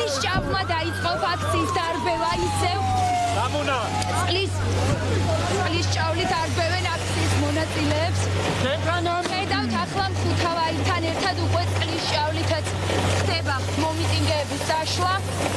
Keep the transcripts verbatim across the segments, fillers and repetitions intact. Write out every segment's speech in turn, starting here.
წყლის ჭავმა დაიწყო აქციის დარბევა ისევ. Ramona. წყლის წყლის ჭავლით არბევენ აქციის მონაწილეებს. ხედავთ ახლა მხუთავაითან ერთად უკვე წყლის ჭავლითაც ხდება მომიტინგეების დაშლა.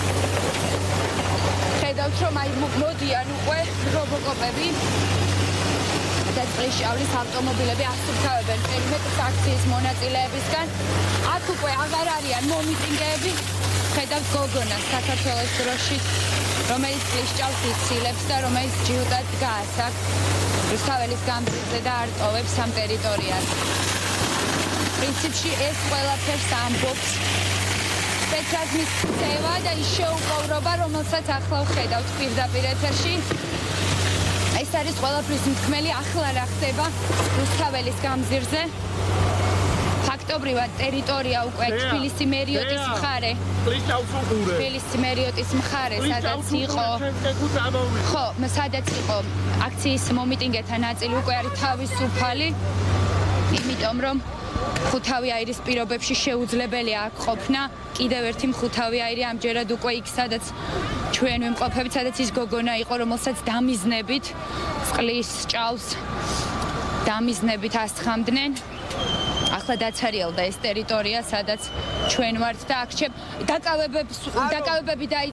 ხედავთ რომ აი მოდიან უკვე რობოკოპები. და წყლის ჭავლის ავტომობილები ასუფთავებენ პერიმეტრს აქციის მონაწილეებისგან. აქ უკვე აღარ არიან მომიტინგეები. ხედავთ გოგონას საქართველოს დროში, რომელიც წყლის ჭავს იცილებს და რომელიც ჯიუტად დგას აქ რუსთაველის გამზირზე და არ ტოვებს ამ ტერიტორიას. პრინციპში ეს ყველაფერს ამბობს სპეცრაზმის ქცევა და ის შეუპოვრობა, რომელსაც ახლა ვხედავთ პირდაპირ ეთერში. ეს არის ყველაფრის მთქმელი ახლა რა ხდება რუსთაველის გამზირზე. ფაქტობრივად ტერიტორია უკვე თბილისი მერიოტის მხარე. თბილისი მერიოტის მხარე, სადაც იყო. ხო, სადაც იყო აქციის მომიტინგეთა ნაწილი უკვე არის თავისუფალი. იმიტომ რომ ხუთავი აირის პირობებში შეუძლებელია აქ ყოფნა. კიდევ ერთი ხუთავი აირი ამჯერად უკვე იქ, სადაც ჩვენ ვიმყოფებით, სადაც ის გოგონა იყო, რომელსაც დამიზნებით წყლის ჭავს დამიზნებით ასხამდნენ. ახლა დაცარიელდა ეს ტერიტორია, სადაც ჩვენ ვართ და აქ დაკავებები